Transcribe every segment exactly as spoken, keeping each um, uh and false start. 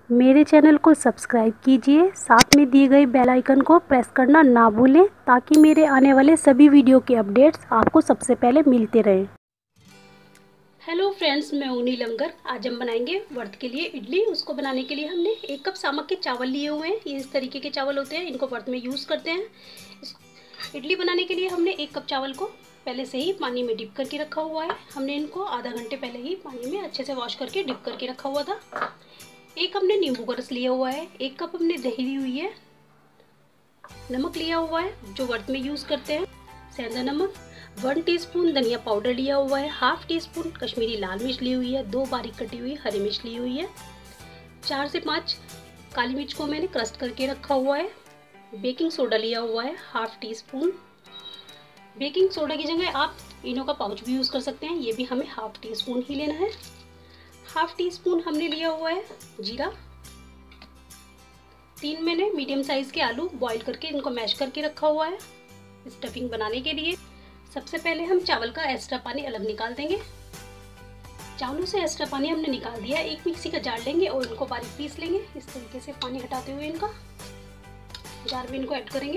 मेरे चैनल को सब्सक्राइब कीजिए, साथ में दिए गए बेल आइकन को प्रेस करना ना भूलें ताकि मेरे आने वाले सभी वीडियो के अपडेट्स आपको सबसे पहले मिलते रहें। हेलो फ्रेंड्स, मैं हूं नीलम गर्ग। आज हम बनाएंगे व्रत के लिए इडली। उसको बनाने के लिए हमने एक कप सामक के चावल लिए हुए हैं। ये इस तरीके के चावल होते हैं, इनको व्रत में यूज़ करते हैं। इडली बनाने के लिए हमने एक कप चावल को पहले से ही पानी में डिप करके रखा हुआ है। हमने इनको आधा घंटे पहले ही पानी में अच्छे से वॉश करके डिप करके रखा हुआ था। एक हमने नींबू का रस लिया हुआ है, एक कप हमने दही ली हुई है, नमक लिया हुआ है जो व्रत में यूज़ करते हैं, सेंधा नमक, वन टीस्पून धनिया पाउडर लिया हुआ है, हाफ टी स्पून कश्मीरी लाल मिर्च ली हुई है, दो बारीक कटी हुई हरी मिर्च ली हुई है, चार से पाँच काली मिर्च को मैंने क्रश करके रखा हुआ है, बेकिंग सोडा लिया हुआ है half teaspoon. Baking soda की जगह आप इनो का पाउच भी यूज़ कर सकते हैं, ये भी हमें हाफ टी स्पून ही लेना है। हाफ टी स्पून हमने लिया हुआ है जीरा। तीन मैंने मीडियम साइज़ के आलू बॉईल करके इनको मैश करके रखा हुआ है स्टफिंग बनाने के लिए। सबसे पहले हम चावल का एक्स्ट्रा पानी अलग निकाल देंगे। चावलों से एक्स्ट्रा पानी हमने निकाल दिया। एक मिक्सी का जार लेंगे और इनको बारीक पीस लेंगे। इस तरीके से पानी हटाते हुए इनका जार में इनको ऐड करेंगे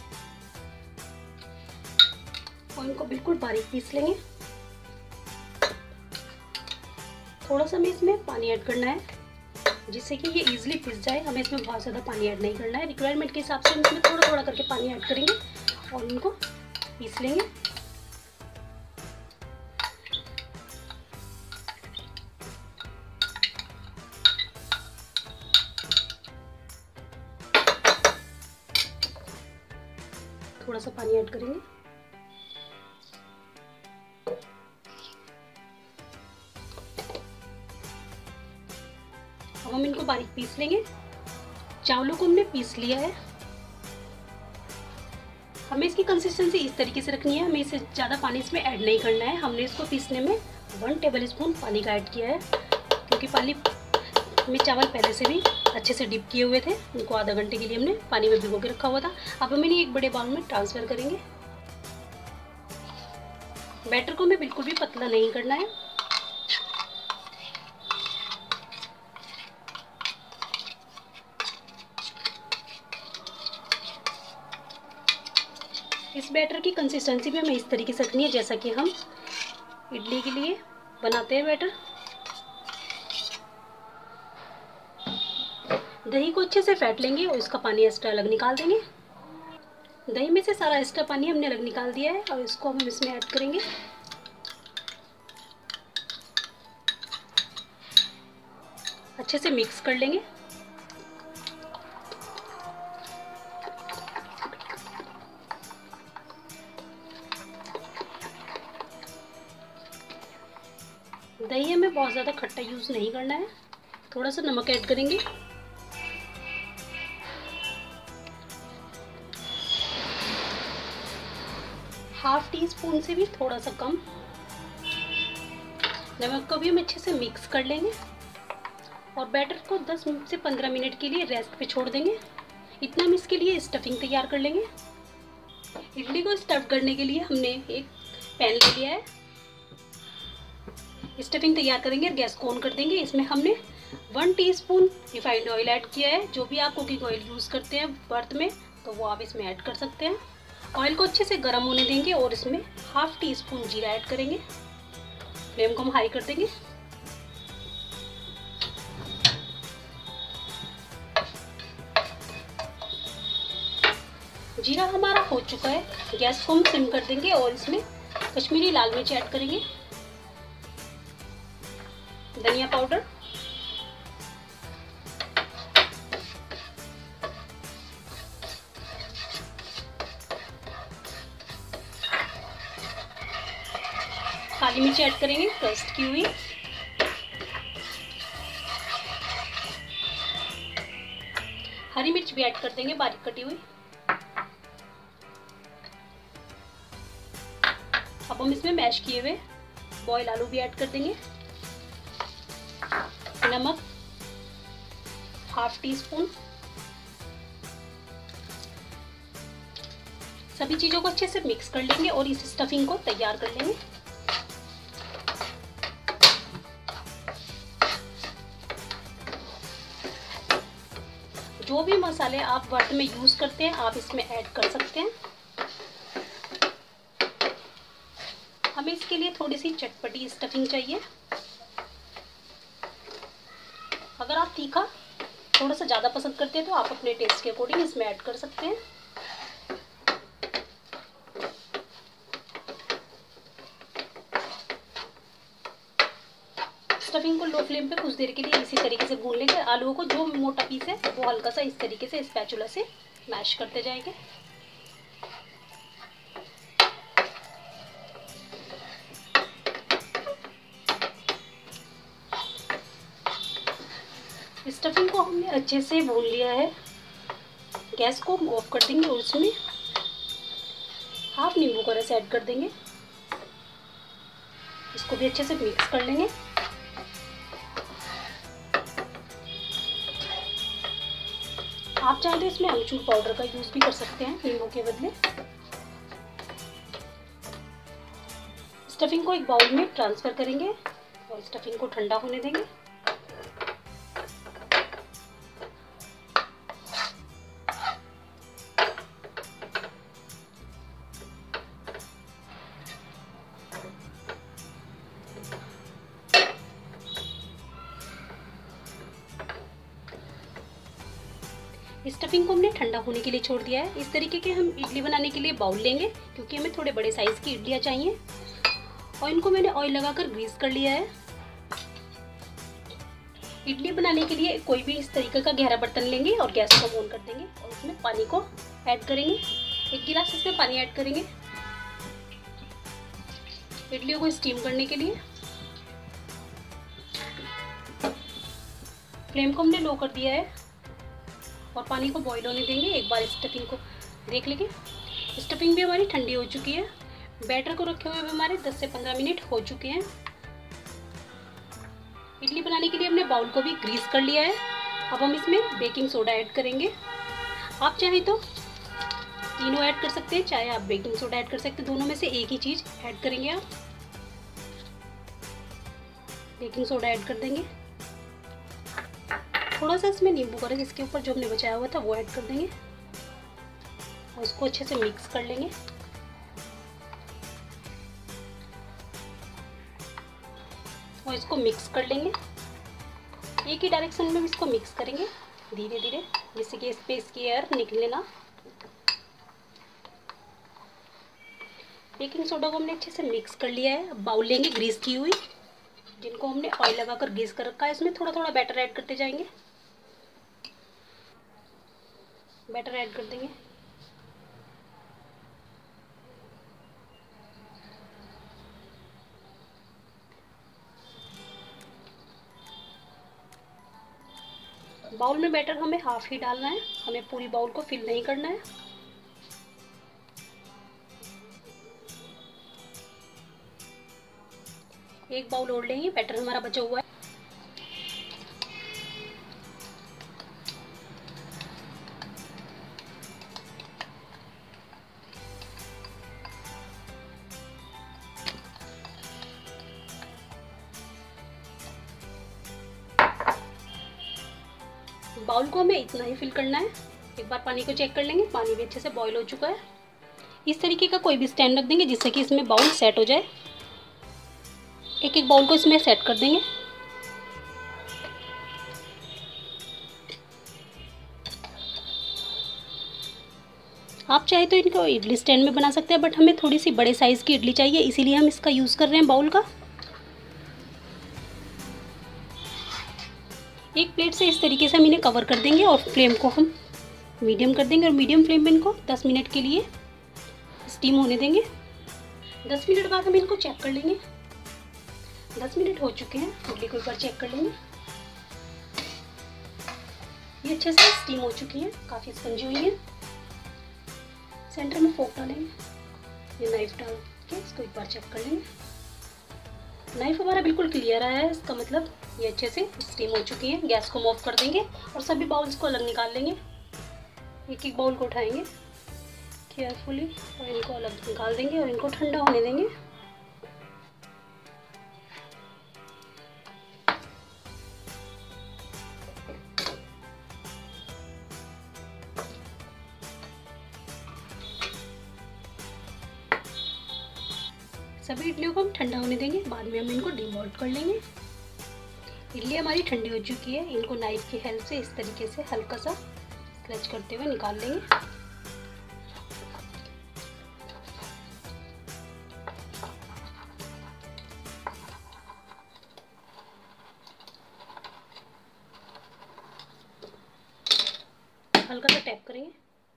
और इनको बिल्कुल बारीक पीस लेंगे। थोड़ा सा हमें इसमें पानी ऐड करना है जिससे कि ये इजीली पिस जाए। हमें इसमें बहुत ज़्यादा पानी ऐड नहीं करना है। रिक्वायरमेंट के हिसाब से हम इसमें थोड़ा थोड़ा करके पानी ऐड करेंगे और इनको पीस लेंगे। थोड़ा सा पानी ऐड करेंगे। अब हम इनको बारीक पीस लेंगे। चावलों को हमने पीस लिया है। हमें इसकी कंसिस्टेंसी इस तरीके से रखनी है। हमें इससे ज़्यादा पानी इसमें ऐड नहीं करना है। हमने इसको पीसने में वन टेबल स्पून पानी का ऐड किया है क्योंकि पानी में चावल पहले से भी अच्छे से डिप किए हुए थे। उनको आधा घंटे के लिए हमने पानी में भिगो के रखा हुआ था। अब हम इन्हें एक बड़े बाउल में ट्रांसफ़र करेंगे। बैटर को हमें बिल्कुल भी पतला नहीं करना है। इस बैटर की कंसिस्टेंसी भी हमें इस तरीके से रखनी है जैसा कि हम इडली के लिए बनाते हैं बैटर। दही को अच्छे से फेंट लेंगे और इसका पानी एक्स्ट्रा अलग निकाल देंगे। दही में से सारा एक्स्ट्रा पानी हमने अलग निकाल दिया है और इसको हम इसमें ऐड करेंगे। अच्छे से मिक्स कर लेंगे। दही हमें बहुत ज़्यादा खट्टा यूज़ नहीं करना है। थोड़ा सा नमक ऐड करेंगे। हाफ टी स्पून से भी थोड़ा सा कम नमक को भी हम अच्छे से मिक्स कर लेंगे और बैटर को दस से पंद्रह मिनट के लिए रेस्ट पे छोड़ देंगे। इतना हम इसके लिए स्टफिंग तैयार कर लेंगे। इडली को स्टफ करने के लिए हमने एक पैन ले लिया है। स्टफिंग तैयार करेंगे। गैस को ऑन कर देंगे। इसमें हमने one teaspoon refined oil add किया है। जो भी आप कुकिंग ऑयल यूज़ करते हैं व्रत में तो वो आप इसमें ऐड कर सकते हैं। ऑयल को अच्छे से गर्म होने देंगे और इसमें हाफ टी स्पून जीरा ऐड करेंगे। फ्लेम को हम हाई कर देंगे। जीरा हमारा हो चुका है। गैस को हम सिम कर देंगे और इसमें कश्मीरी लाल मिर्च ऐड करेंगे, धनिया पाउडर, काली मिर्च ऐड करेंगे क्रस्ट की हुई, हरी मिर्च भी ऐड कर देंगे बारीक कटी हुई। अब हम इसमें मैश किए हुए बॉयल आलू भी ऐड कर देंगे। नमक हाफ टी स्पून। सभी चीजों को अच्छे से मिक्स कर लेंगे और इस स्टफिंग को तैयार कर लेंगे। जो भी मसाले आप व्रत में यूज़ करते हैं आप इसमें ऐड कर सकते हैं। हमें इसके लिए थोड़ी सी चटपटी स्टफिंग चाहिए। अगर आप तीखा थोड़ा सा ज़्यादा पसंद करते हैं तो आप अपने टेस्ट के अकॉर्डिंग इसमें ऐड कर सकते हैं। स्टफिंग को लो फ्लेम पे कुछ देर के लिए इसी तरीके से भून लेंगे। आलूओं को जो मोटा पीस है वो हल्का सा इस तरीके से स्पैचुला से मैश करते जाएंगे। स्टफिंग को हमने अच्छे से भून लिया है। गैस को ऑफ कर देंगे और उसमें हाफ नींबू का रस ऐड कर देंगे। इसको भी अच्छे से मिक्स कर लेंगे। आप चाहे तो इसमें अमचूर पाउडर का यूज भी कर सकते हैं नींबू के बदले। स्टफिंग को एक बाउल में ट्रांसफर करेंगे और स्टफिंग को ठंडा होने देंगे। स्टफिंग को हमने ठंडा होने के लिए छोड़ दिया है। इस तरीके के हम इडली बनाने के लिए बाउल लेंगे क्योंकि हमें थोड़े बड़े साइज की इडलियाँ चाहिए। और इनको मैंने ऑयल लगाकर ग्रीस कर लिया है। इडली बनाने के लिए कोई भी इस तरीके का गहरा बर्तन लेंगे और गैस को ऑन कर देंगे और उसमें पानी को ऐड करेंगे। एक गिलास इसमें पानी ऐड करेंगे इडलियों को स्टीम करने के लिए। फ्लेम को हमने लो कर दिया है और पानी को बॉईल होने देंगे। एक बार स्टफिंग को देख लेंगे। स्टफिंग भी हमारी ठंडी हो चुकी है। बैटर को रखे हुए हमारे दस से पंद्रह मिनट हो चुके हैं। इडली बनाने के लिए हमने बाउल को भी ग्रीस कर लिया है। अब हम इसमें बेकिंग सोडा ऐड करेंगे। आप चाहे तो तीनों ऐड कर सकते हैं, चाहे आप बेकिंग सोडा ऐड कर सकते हैं। दोनों में से एक ही चीज़ ऐड करेंगे। आप बेकिंग सोडा ऐड कर देंगे। थोड़ा सा इसमें नींबू का रस इसके ऊपर जो हमने बचाया हुआ था वो ऐड कर देंगे और उसको अच्छे से मिक्स कर लेंगे। और इसको मिक्स कर लेंगे। एक ही डायरेक्शन में इसको मिक्स करेंगे धीरे धीरे, जिससे कि इस पे इसकी एयर निकले ना। बेकिंग सोडा को हमने अच्छे से मिक्स कर लिया है। अब बाउल लेंगे ग्रीस की हुई, जिनको हमने ऑयल लगाकर ग्रीस कर रखा है। इसमें थोड़ा थोड़ा बैटर ऐड करते जाएंगे। बैटर ऐड कर देंगे। बाउल में बैटर हमें हाफ ही डालना है, हमें पूरी बाउल को फिल नहीं करना है। एक बाउल और लेंगे, बैटर हमारा बचा हुआ है। बाउल को हमें इतना ही फिल करना है। एक बार पानी को चेक कर लेंगे, पानी भी अच्छे से बॉईल हो चुका है। इस तरीके का कोई भी स्टैंड रख देंगे जिससे कि इसमें बाउल सेट हो जाए। एक एक बाउल को इसमें सेट कर देंगे। आप चाहे तो इनको इडली स्टैंड में बना सकते हैं, बट हमें थोड़ी सी बड़े साइज़ की इडली चाहिए, इसीलिए हम इसका यूज़ कर रहे हैं बाउल का। एक प्लेट से इस तरीके से हम इन्हें कवर कर देंगे और फ्लेम को हम मीडियम कर देंगे और मीडियम फ्लेम में इनको दस मिनट के लिए स्टीम होने देंगे। दस मिनट बाद हम इनको चेक कर लेंगे। दस मिनट हो चुके हैं, इडली को एक बार चेक कर लेंगे। ये अच्छे से स्टीम हो चुकी है, काफ़ी स्पंजी हुई है। सेंटर में फोक डालेंगे, ये नाइफ डाल के इसको एक बार चेक कर लेंगे। नाइफ हमारा बिल्कुल क्लियर आया है, इसका मतलब ये अच्छे से स्टीम हो चुकी है। गैस को ऑफ कर देंगे और सभी बाउल्स को अलग निकाल लेंगे। एक एक बाउल को उठाएंगे केयरफुली और इनको अलग निकाल देंगे और इनको ठंडा होने देंगे। सभी इडलियों को हम ठंडा होने देंगे, बाद में हम इनको डिमोल्ड कर लेंगे। इडली हमारी ठंडी हो चुकी है, इनको नाइफ की हेल्प से इस तरीके से हल्का सा स्क्रैच करते हुए निकाल लेंगे। हल्का सा टैप करेंगे।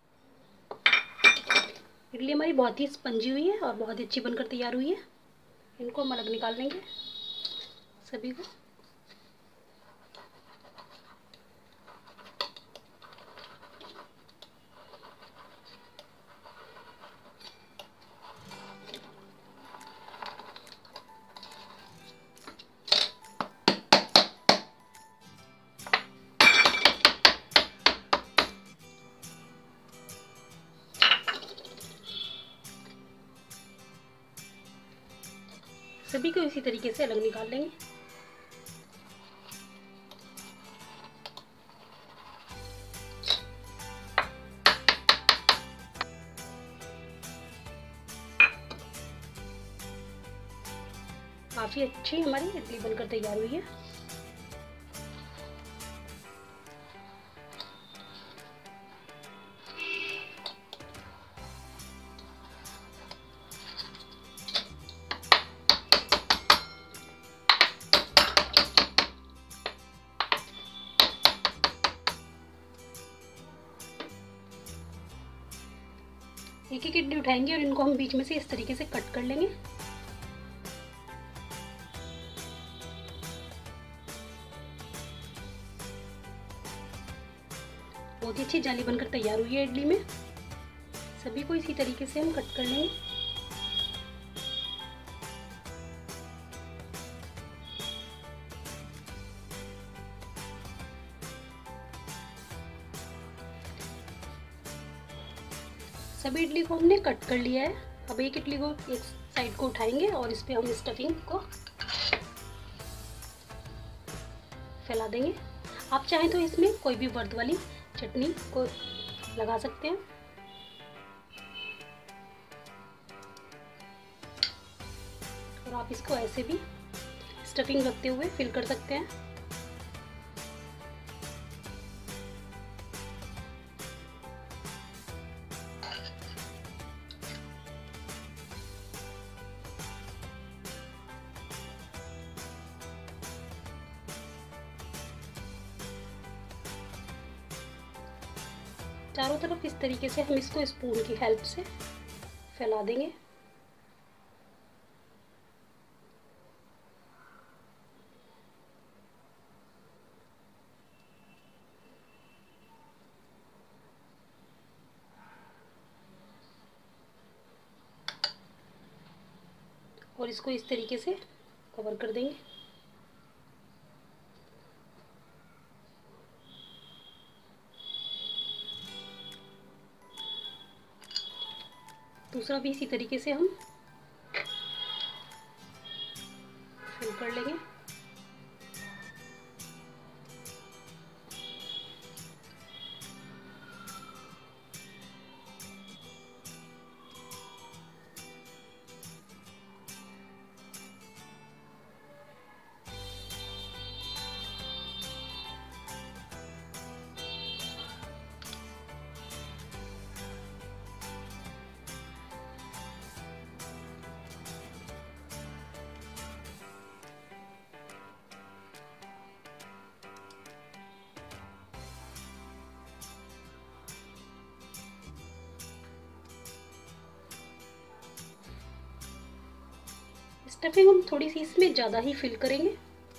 इडली हमारी बहुत ही स्पंजी हुई है और बहुत ही अच्छी बनकर तैयार हुई है। इनको हम अलग निकाल लेंगे सभी को। सभी को इसी तरीके से अलग निकाल लेंगे। काफी अच्छी हमारी इडली बनकर तैयार हुई है। एक एक इडली उठाएंगे और इनको हम बीच में से इस तरीके से कट कर लेंगे। बहुत ही अच्छी जाली बनकर तैयार हुई है इडली में। सभी को इसी तरीके से हम कट कर लेंगे। सभी इडली को हमने कट कर लिया है। अब एक इडली को एक साइड को उठाएंगे और इस पे हम स्टफिंग को फैला देंगे। आप चाहें तो इसमें कोई भी व्रत वाली चटनी को लगा सकते हैं। और आप इसको ऐसे भी स्टफिंग रखते हुए फिल कर सकते हैं। चारों तरफ इस तरीके से हम इसको स्पून की हेल्प से फैला देंगे। और इसको इस तरीके से कवर कर देंगे। दूसरा भी इसी तरीके से हम फिल कर लेंगे। स्टफिंग हम थोड़ी सी इसमें ज़्यादा ही फिल करेंगे।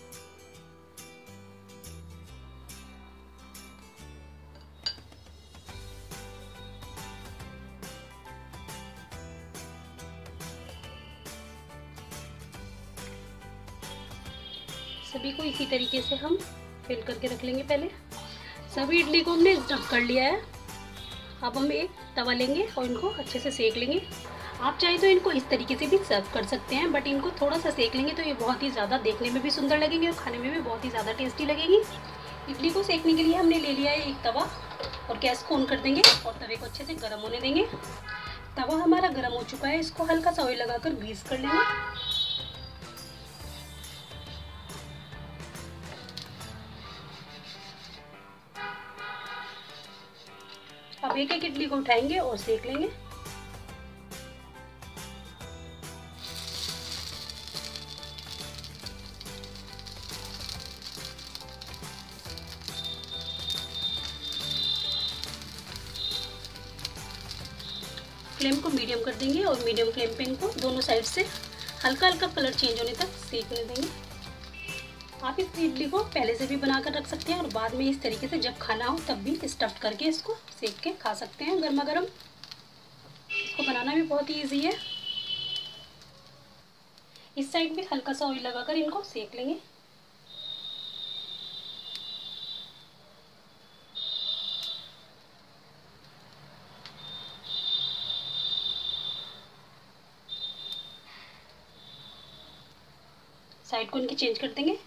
सभी को इसी तरीके से हम फिल करके रख लेंगे। पहले सभी इडली को हमने ढक कर लिया है। अब हम एक तवा लेंगे और इनको अच्छे से सेक लेंगे। आप चाहे तो इनको इस तरीके से भी सर्व कर सकते हैं, बट इनको थोड़ा सा सेक लेंगे तो ये बहुत ही ज़्यादा देखने में भी सुंदर लगेंगे और खाने में भी बहुत ही ज़्यादा टेस्टी लगेगी। इडली को सेकने के लिए हमने ले लिया है एक तवा और गैस को ऑन कर देंगे और तवे को अच्छे से गर्म होने देंगे। तवा हमारा गर्म हो चुका है, इसको हल्का सा ऑयल लगाकर ग्रीस कर लेंगे। अब एक एक इडली को उठाएंगे और सेक लेंगे। फ्लेम को मीडियम कर देंगे और मीडियम फ्लेम पे इनको दोनों साइड से हल्का हल्का कलर चेंज होने तक सेकने देंगे। आप इस इडली को पहले से भी बनाकर रख सकते हैं और बाद में इस तरीके से जब खाना हो तब भी स्टफ्ड करके इसको सेक के खा सकते हैं गर्मा गर्म। इसको बनाना भी बहुत ही ईजी है। इस साइड भी हल्का सा ऑयल लगाकर इनको सेक लेंगे। साइड को इनकी चेंज कर देंगे।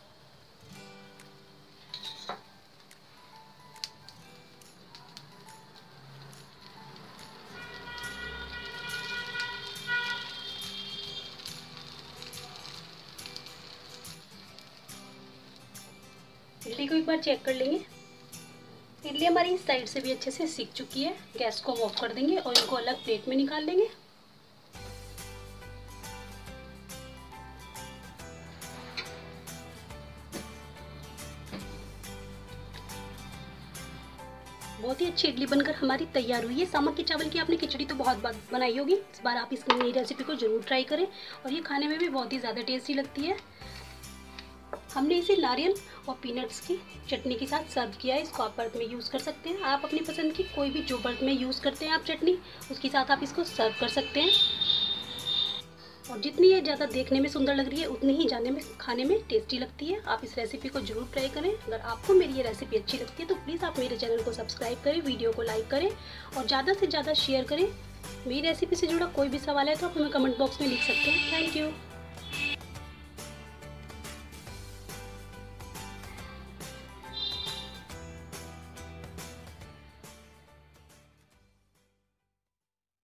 इडली को एक बार चेक कर लेंगे। इडली हमारी इस साइड से भी अच्छे से सीख चुकी है। गैस को ऑफ कर देंगे और इनको अलग प्लेट में निकाल लेंगे। बहुत ही अच्छी इडली बनकर हमारी तैयार हुई है। सामा की चावल की आपने खिचड़ी तो बहुत बार बनाई होगी, इस बार आप इस नई रेसिपी को जरूर ट्राई करें और ये खाने में भी बहुत ही ज़्यादा टेस्टी लगती है। हमने इसे नारियल और पीनट्स की चटनी के साथ सर्व किया है। इसको आप व्रत में यूज़ कर सकते हैं। आप अपनी पसंद की कोई भी जो व्रत में यूज़ करते हैं आप चटनी, उसके साथ आप इसको सर्व कर सकते हैं। और जितनी ये ज़्यादा देखने में सुंदर लग रही है उतनी ही जाने में खाने में टेस्टी लगती है। आप इस रेसिपी को जरूर ट्राई करें। अगर आपको मेरी ये रेसिपी अच्छी लगती है तो प्लीज़ आप मेरे चैनल को सब्सक्राइब करें, वीडियो को लाइक करें और ज़्यादा से ज़्यादा शेयर करें। मेरी रेसिपी से जुड़ा कोई भी सवाल है तो आप हमें कमेंट बॉक्स में लिख सकते हैं। Thank you.